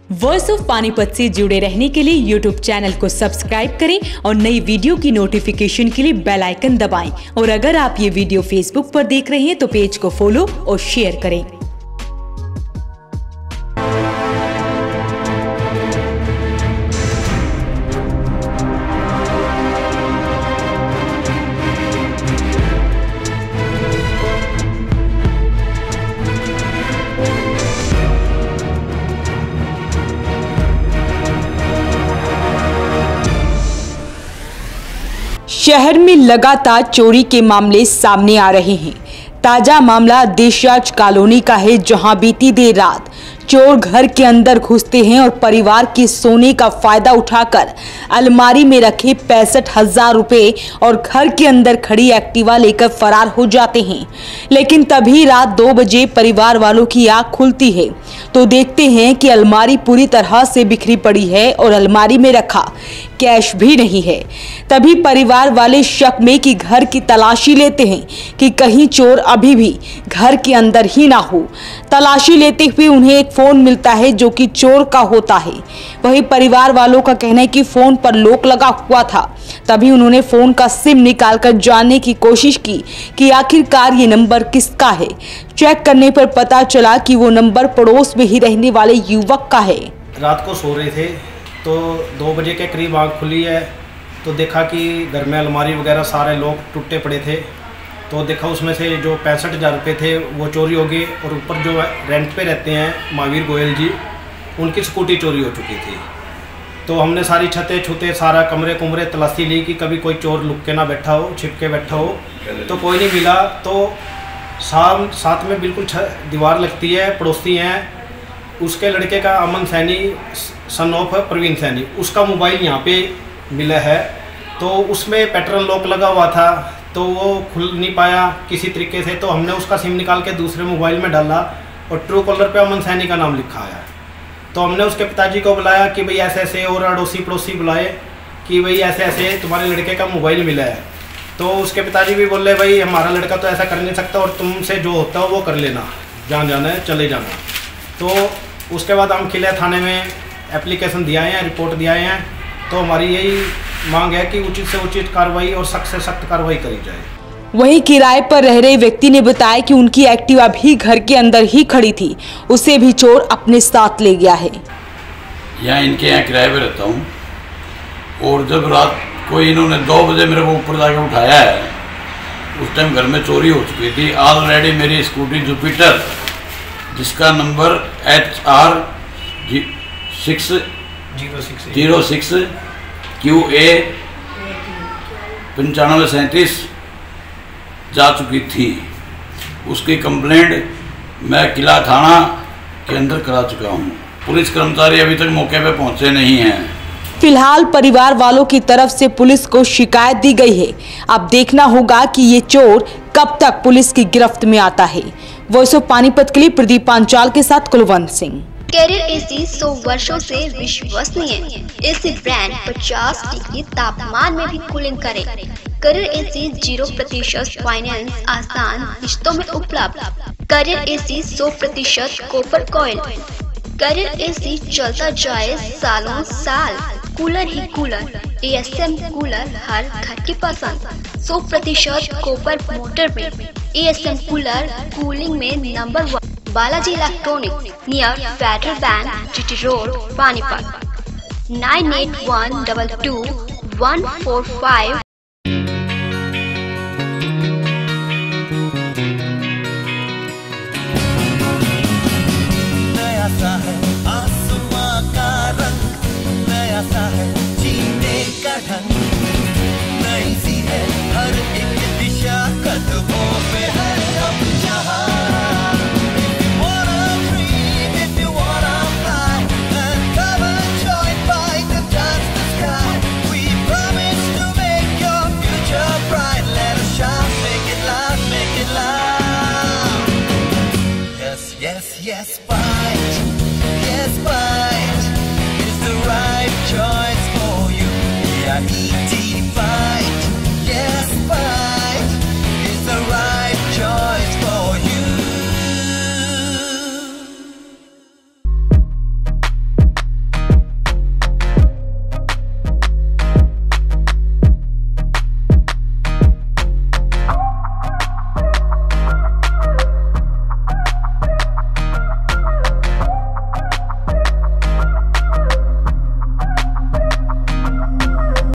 Voice of Panipat से जुड़े रहने के लिए यूट्यूब चैनल को सब्सक्राइब करें और नई वीडियो की नोटिफिकेशन के लिए बेल आइकन दबाएं। और अगर आप ये वीडियो फेसबुक पर देख रहे हैं तो पेज को फॉलो और शेयर करें। शहर में लगातार चोरी के मामले सामने आ रहे हैं। ताजा मामला देशराज कॉलोनी का है, जहां बीती देर रात चोर घर के अंदर घुसते हैं और परिवार के सोने का फायदा उठाकर अलमारी में रखे 65,000 रुपए और घर के अंदर खड़ी एक्टिवा लेकर फरार हो जाते हैं। लेकिन तभी रात 2 बजे परिवार वालों की आंख खुलती है तो देखते हैं कि अलमारी पूरी तरह से बिखरी पड़ी है और अलमारी में रखा कैश भी नहीं है। तभी परिवार वाले शक में कि घर की तलाशी लेते हैं कि कहीं चोर अभी भी घर के अंदर ही ना हो। तलाशी लेते हुए उन्हें एक फोन मिलता है जो कि चोर का होता है। वही परिवार वालों का कहना है कि फोन पर लॉक लगा हुआ था। तभी उन्होंने फोन का सिम निकालकर जानने की कोशिश की कि आखिरकार ये नंबर किसका है। चेक करने पर पता चला कि वो नंबर पड़ोस में ही रहने वाले युवक का है। रात को सो रहे थे तो 2 बजे के करीब आँख खुली है तो देखा कि घर में अलमारी वगैरह सारे लोग टूटे पड़े थे। तो देखा उसमें से जो 65,000 रुपये थे वो चोरी हो गए और ऊपर जो रेंट पे रहते हैं महावीर गोयल जी, उनकी स्कूटी चोरी हो चुकी थी। तो हमने सारी छतें छुते सारा कमरे कुमरे तलाशी ली कि कभी कोई चोर लुक के ना बैठा हो, छिप के बैठा हो, तो कोई नहीं मिला। तो साथ में बिल्कुल दीवार लगती है, पड़ोसी हैं, उसके लड़के का अमन सैनी सन ऑफ प्रवीण सैनी, उसका मोबाइल यहाँ पे मिला है। तो उसमें पैटर्न लॉक लगा हुआ था तो वो खुल नहीं पाया किसी तरीके से। तो हमने उसका सिम निकाल के दूसरे मोबाइल में डाला और ट्रू कॉलर पे अमन सैनी का नाम लिखा है। तो हमने उसके पिताजी को बुलाया कि भाई ऐसे ऐसे, और अड़ोसी पड़ोसी बुलाए कि भाई ऐसे ऐसे तुम्हारे लड़के का मोबाइल मिला है। तो उसके पिताजी भी बोले भाई हमारा लड़का तो ऐसा कर नहीं सकता और तुमसे जो होता है वो कर लेना, जहाँ जाना है चले जाना। तो उसके बाद हम किले थाने में एप्लीकेशन दिया है, रिपोर्ट दिया है। तो हमारी यही मांग है कि उचित से उचित कार्रवाई और सख्त से सख्त कार्रवाई करी जाए। वहीं किराए पर रह रहे व्यक्ति ने बताया कि उनकी एक्टिवा भी घर के अंदर ही खड़ी थी, उसे भी चोर अपने साथ ले गया है। यहाँ इनके यहाँ किराए पे रहता हूँ और जब रात को इन्होंने 2 बजे मेरे को ऊपर जाके उठाया है, उस टाइम घर में चोरी हो चुकी थी। ऑलरेडी मेरी स्कूटी जुपिटर जिसका नंबर HR 06 QA 9537 जा चुकी थी। उसकी कंप्लेंट मैं किला थाना के अंदर करा चुका हूँ। पुलिस कर्मचारी अभी तक मौके पे पहुँचे नहीं हैं। फिलहाल परिवार वालों की तरफ से पुलिस को शिकायत दी गई है। अब देखना होगा कि ये चोर कब तक पुलिस की गिरफ्त में आता है। वॉइस ऑफ पानीपत के लिए प्रदीप पांचाल के साथ कुलवंत सिंह। कैरियर एसी 100 वर्षों से विश्वसनीय एसी ब्रांड 50 डिग्री तापमान में भी कूलिंग करे। कैरियर एसी 0% फाइनेंस आसान किश्तों में उपलब्ध। Carrier AC 100% copper coil. Carrier AC चलता जाए सालों साल। कूलर ही कूलर, ASM कूलर हर घर की पसंद। 100% कॉपर मोटर में ASM कूलर कूलिंग में number 1। Balaji electronic near Federal Bank, GT road, Panipat. 98122145। नया सा है